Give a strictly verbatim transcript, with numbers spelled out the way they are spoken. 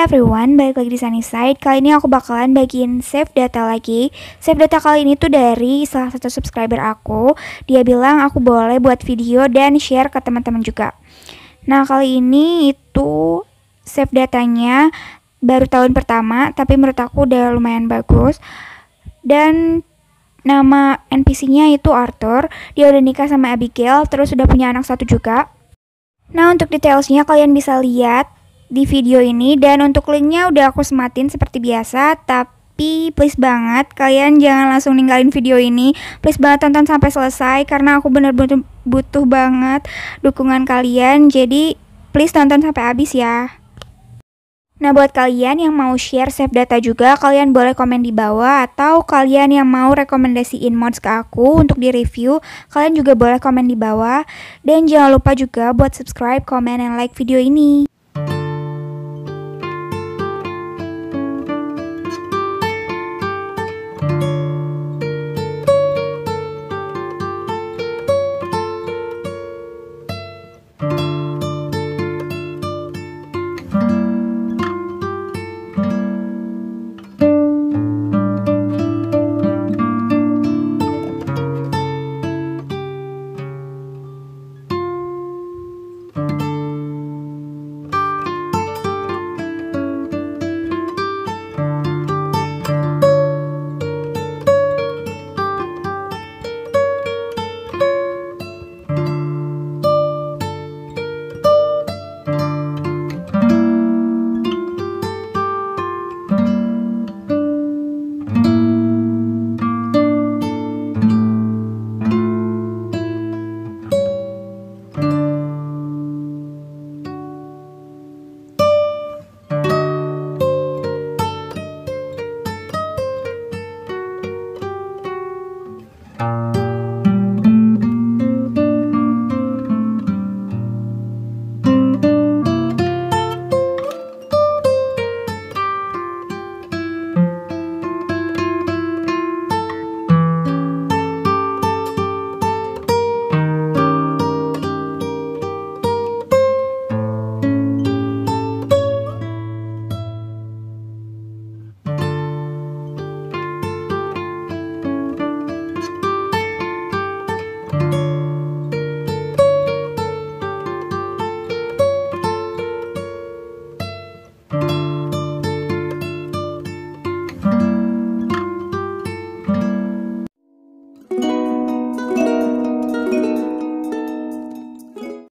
everyone, balik lagi di Sunnyside. Kali ini aku bakalan bagiin save data lagi. Save data kali ini tuh dari salah satu subscriber aku. Dia bilang aku boleh buat video dan share ke teman-teman juga. Nah, kali ini itu save datanya baru tahun pertama, tapi menurut aku udah lumayan bagus. Dan nama N P C-nya itu Arthur. Dia udah nikah sama Abigail, terus udah punya anak satu juga. Nah, untuk detailsnya kalian bisa lihat di video ini, dan untuk linknya udah aku sematin seperti biasa. Tapi please banget kalian jangan langsung ninggalin video ini, please banget tonton sampai selesai karena aku bener-bener butuh banget dukungan kalian. Jadi please tonton sampai habis ya. Nah, buat kalian yang mau share save data juga, kalian boleh komen di bawah, atau kalian yang mau rekomendasiin mods ke aku untuk di review, kalian juga boleh komen di bawah. Dan jangan lupa juga buat subscribe, komen, dan like video ini.